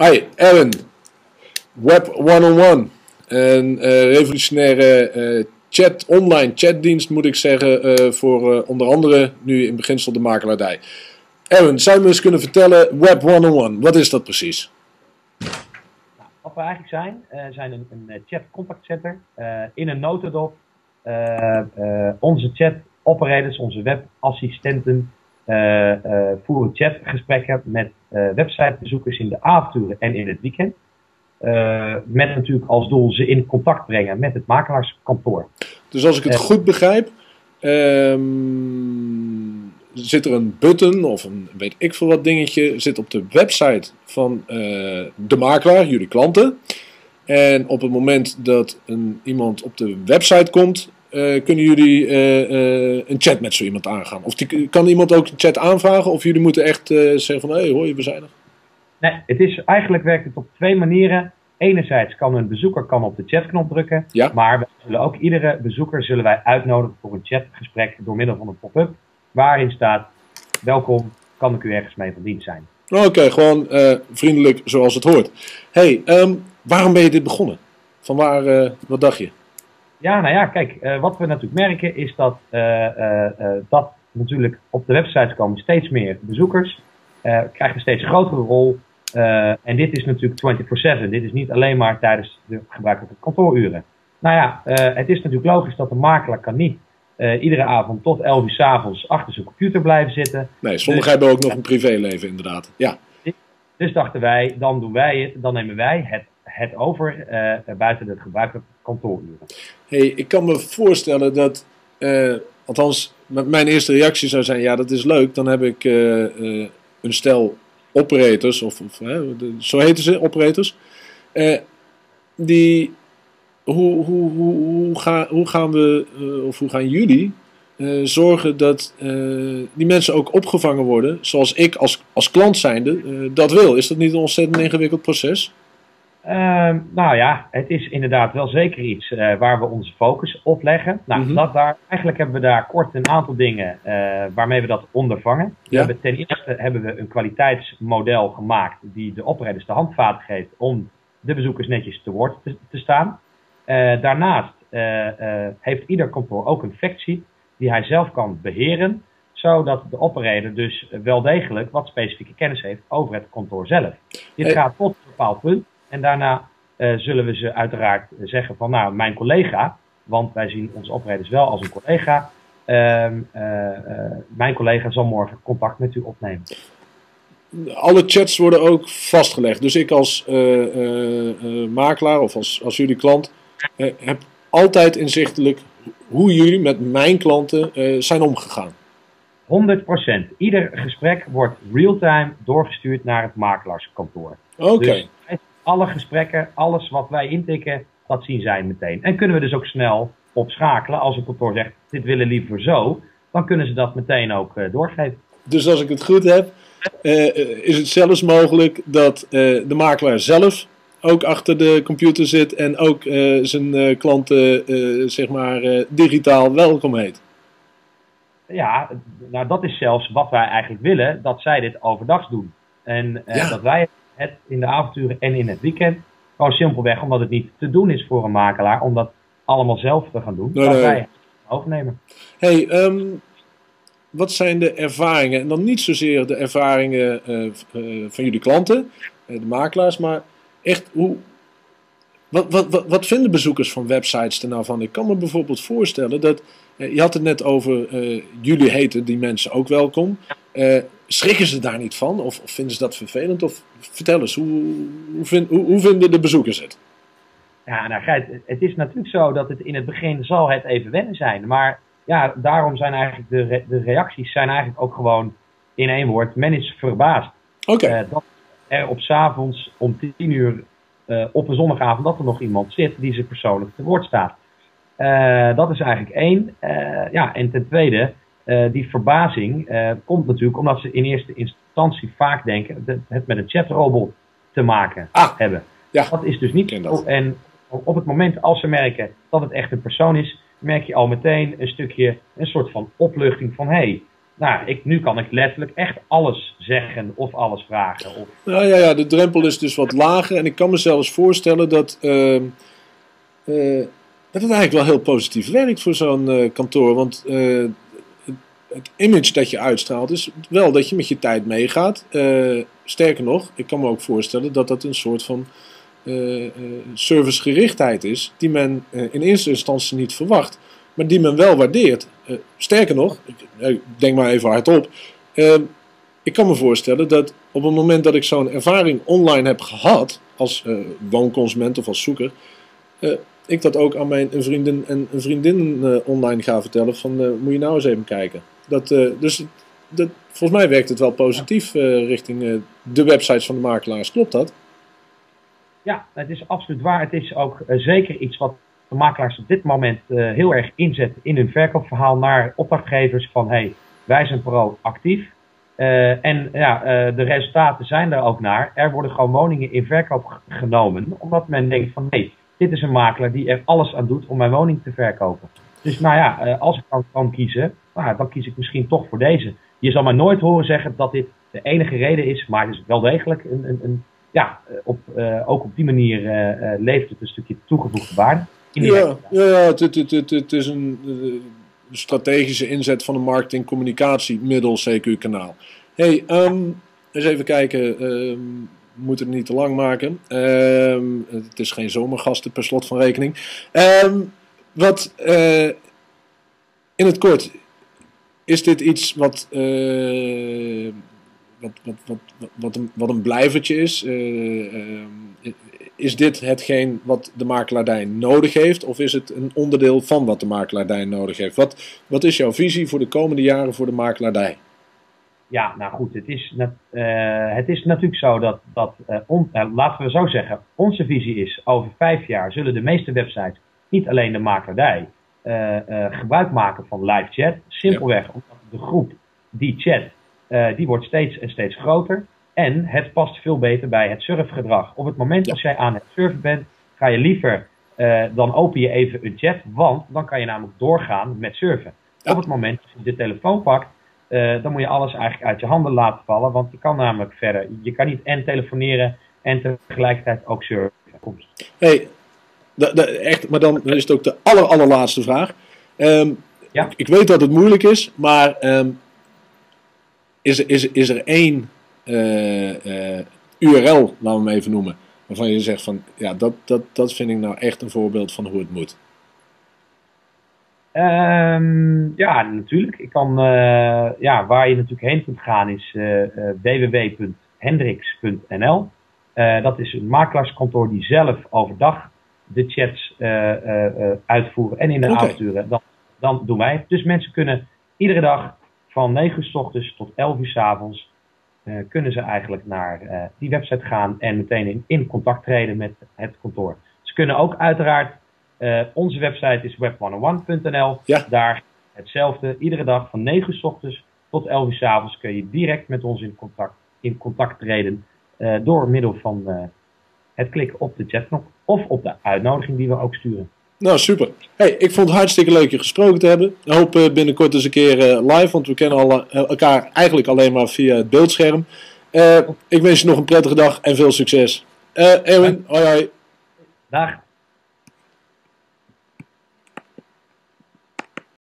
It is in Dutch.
Hi, Erwin. Web 101. Een revolutionaire online chatdienst moet ik zeggen, voor onder andere nu in beginsel de makelaardij. Erwin, zou je me eens kunnen vertellen, Web 101, wat is dat precies? Nou, wat we eigenlijk zijn een chat contact center in een notendop. Onze chat operators, onze webassistenten voeren chatgesprekken met websitebezoekers in de avonturen en in het weekend. Met natuurlijk als doel ze in contact brengen met het makelaarskantoor. Dus als ik het goed begrijp, zit er een button of een weet ik veel wat dingetje zit op de website van de makelaar, jullie klanten. En op het moment dat iemand op de website komt, kunnen jullie een chat met zo iemand aangaan? Of kan iemand ook een chat aanvragen? Of jullie moeten echt zeggen van, hé, hoor je, we zijn er? Nee, eigenlijk werkt het op twee manieren. Enerzijds kan een bezoeker op de chatknop drukken. Ja. Maar we zullen ook iedere bezoeker uitnodigen voor een chatgesprek door middel van een pop-up. Waarin staat, welkom, kan ik u ergens mee van dienst zijn. Oké, gewoon vriendelijk zoals het hoort. Hey, waarom ben je dit begonnen? Vanwaar, wat dacht je? Ja, nou ja, kijk, wat we natuurlijk merken is dat natuurlijk op de websites komen steeds meer bezoekers. Krijgen een steeds grotere rol. En dit is natuurlijk 24/7. Dit is niet alleen maar tijdens de gebruikelijke kantooruren. Nou ja, het is natuurlijk logisch dat de makelaar kan niet iedere avond tot 11 uur 's avonds achter zijn computer blijven zitten. Nee, sommigen hebben ook nog een privéleven inderdaad. Ja. Dus dachten wij, dan doen wij het, dan nemen wij het over buiten de gebruikelijke kantooruren. Hey, ik kan me voorstellen dat, althans mijn eerste reactie zou zijn, ja dat is leuk, dan heb ik een stel operators, zo heten ze, operators, hoe gaan jullie zorgen dat die mensen ook opgevangen worden, zoals ik als klant zijnde dat wil? Is dat niet een ontzettend ingewikkeld proces? Nou ja, het is inderdaad wel zeker iets waar we onze focus op leggen. Nou, eigenlijk hebben we daar kort een aantal dingen waarmee we dat ondervangen. Ja. Ten eerste hebben we een kwaliteitsmodel gemaakt die de operators de handvaten geeft om de bezoekers netjes te woord te staan. Daarnaast heeft ieder kantoor ook een factsheet die hij zelf kan beheren, zodat de operator dus wel degelijk wat specifieke kennis heeft over het kantoor zelf. Dit gaat tot een bepaald punt. En daarna zullen we ze uiteraard zeggen van, nou, mijn collega, want wij zien onze operators wel als een collega. Mijn collega zal morgen contact met u opnemen. Alle chats worden ook vastgelegd. Dus ik als makelaar of als jullie klant heb altijd inzichtelijk hoe jullie met mijn klanten zijn omgegaan. 100%. Ieder gesprek wordt real-time doorgestuurd naar het makelaarskantoor. Oké. Dus alle gesprekken, alles wat wij intikken, dat zien zij meteen. En kunnen we dus ook snel opschakelen. Als een kantoor zegt, dit willen liever zo, dan kunnen ze dat meteen ook doorgeven. Dus als ik het goed heb, is het zelfs mogelijk dat de makelaar zelf ook achter de computer zit en ook zijn klanten zeg maar digitaal welkom heet? Ja, nou dat is zelfs wat wij eigenlijk willen, dat zij dit overdag doen. En dat wij het in de avonturen en in het weekend, gewoon simpelweg omdat het niet te doen is voor een makelaar, om dat allemaal zelf te gaan doen, dat wij het overnemen. Hey, wat zijn de ervaringen, en dan niet zozeer de ervaringen van jullie klanten, de makelaars, maar echt, wat vinden bezoekers van websites er nou van? Ik kan me bijvoorbeeld voorstellen dat, je had het net over, jullie heten die mensen ook welkom. Schrikken ze daar niet van? Of vinden ze dat vervelend? Of vertel eens, hoe vinden de bezoekers het? Ja, nou Gijs, het is natuurlijk zo dat het in het begin zal het even wennen zijn. Maar ja, daarom zijn eigenlijk de reacties zijn eigenlijk ook gewoon in één woord, men is verbaasd. Oké. Dat er op 's avonds om 10 uur op een zondagavond dat er nog iemand zit die ze persoonlijk te woord staat. Dat is eigenlijk één. En ten tweede, die verbazing komt natuurlijk omdat ze in eerste instantie vaak denken het met een chatrobot te maken hebben. Ja, dat is dus niet zo. En op het moment als ze merken dat het echt een persoon is, merk je al meteen een soort van opluchting van hey, nou, nu kan ik letterlijk echt alles zeggen of alles vragen. Of... Nou ja, de drempel is dus wat lager. En ik kan me zelfs voorstellen dat het eigenlijk wel heel positief werkt voor zo'n kantoor. Want het image dat je uitstraalt is wel dat je met je tijd meegaat. Sterker nog, ik kan me ook voorstellen dat dat een soort van servicegerichtheid is. Die men in eerste instantie niet verwacht. Maar die men wel waardeert. Sterker nog, ik denk maar even hardop. Ik kan me voorstellen dat op het moment dat ik zo'n ervaring online heb gehad, als woonconsument of als zoeker, ik dat ook aan mijn vrienden en vriendinnen online ga vertellen van moet je nou eens even kijken. Dus volgens mij werkt het wel positief richting de websites van de makelaars. Klopt dat? Ja, het is absoluut waar. Het is ook zeker iets wat de makelaars op dit moment heel erg inzetten in hun verkoopverhaal naar opdrachtgevers van hey, wij zijn proactief. De resultaten zijn er ook naar. Er worden gewoon woningen in verkoop genomen, omdat men denkt van nee, dit is een makelaar die er alles aan doet om mijn woning te verkopen. Dus nou ja, als ik dan kan kiezen, dan kies ik misschien toch voor deze. Je zal mij nooit horen zeggen dat dit de enige reden is, maar het is wel degelijk ook op die manier levert het een stukje toegevoegde waarde. Het is een strategische inzet van een marketing-communicatiemiddel, CQ-kanaal. Hey, eens even kijken. We moeten het niet te lang maken. Het is geen zomergasten per slot van rekening. In het kort, is dit iets wat een blijvertje is? Is dit hetgeen wat de makelaardij nodig heeft? Of is het een onderdeel van wat de makelaardij nodig heeft? Wat is jouw visie voor de komende jaren voor de makelaardij? Ja, nou goed, het is natuurlijk zo dat laten we zo zeggen, onze visie is, over 5 jaar zullen de meeste websites, niet alleen de makelaardij, gebruik maken van live chat. Simpelweg omdat de groep die chat, die wordt steeds en steeds groter. En het past veel beter bij het surfgedrag. Op het moment als jij aan het surfen bent, ga je liever, dan open je even een chat, want dan kan je namelijk doorgaan met surfen. Ja. Op het moment als je de telefoon pakt, dan moet je alles eigenlijk uit je handen laten vallen, want je kan namelijk verder. Je kan niet en telefoneren en tegelijkertijd ook surfen. Hey, echt, maar dan is het ook de allerlaatste vraag. Ik weet dat het moeilijk is, maar is er één URL, laten we hem even noemen, waarvan je zegt van, ja, dat vind ik nou echt een voorbeeld van hoe het moet? Ja, natuurlijk. Ik kan, waar je natuurlijk heen kunt gaan is www.hendrix.nl. Dat is een makelaarskantoor die zelf overdag de chats uitvoeren en in de avond sturen. Dan doen wij het. Dus mensen kunnen iedere dag van 9 uur 's ochtends tot 11 uur 's avonds kunnen ze eigenlijk naar die website gaan en meteen in contact treden met het kantoor. Ze kunnen ook uiteraard, onze website is web101.nl. Ja. Daar hetzelfde, iedere dag van 9 uur 's ochtends tot 11 uur 's avonds kun je direct met ons in contact treden door middel van het klikken op de chatknop of op de uitnodiging die we ook sturen. Nou, super. Hey, ik vond het hartstikke leuk je gesproken te hebben. Ik hoop binnenkort eens een keer live, want we kennen elkaar eigenlijk alleen maar via het beeldscherm. Ik wens je nog een prettige dag en veel succes. Erwin, hoi hoi. Dag.